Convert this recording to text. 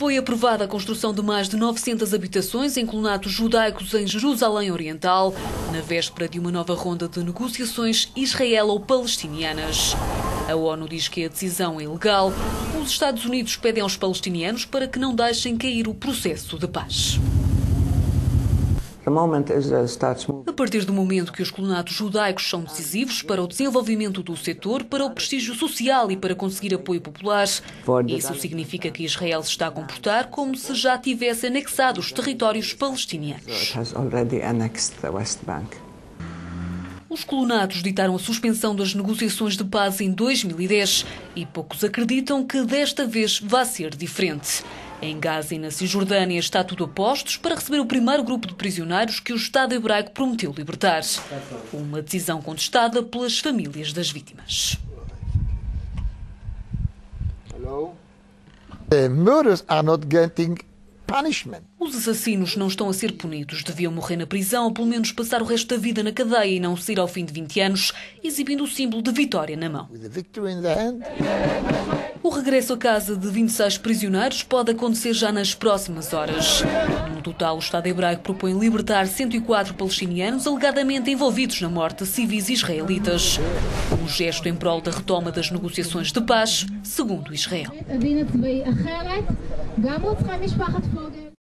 Foi aprovada a construção de mais de 900 habitações em colonatos judaicos em Jerusalém Oriental, na véspera de uma nova ronda de negociações israelo-palestinianas. A ONU diz que a decisão é ilegal. Os Estados Unidos pedem aos palestinianos para que não deixem cair o processo de paz. A partir do momento que os colonatos judaicos são decisivos para o desenvolvimento do setor, para o prestígio social e para conseguir apoio popular, isso significa que Israel se está a comportar como se já tivesse anexado os territórios palestinianos. Os colonatos ditaram a suspensão das negociações de paz em 2010 e poucos acreditam que desta vez vai ser diferente. Em Gaza e na Cisjordânia está tudo a postos para receber o primeiro grupo de prisioneiros que o Estado hebraico prometeu libertar. Uma decisão contestada pelas famílias das vítimas. The murderers are not getting punishment. Os assassinos não estão a ser punidos. Deviam morrer na prisão ou pelo menos passar o resto da vida na cadeia e não sair ao fim de 20 anos, exibindo o símbolo de vitória na mão. With the victory in the hand. O regresso a casa de 26 prisioneiros pode acontecer já nas próximas horas. No total, o Estado hebraico propõe libertar 104 palestinianos alegadamente envolvidos na morte de civis israelitas. Um gesto em prol da retoma das negociações de paz, segundo Israel.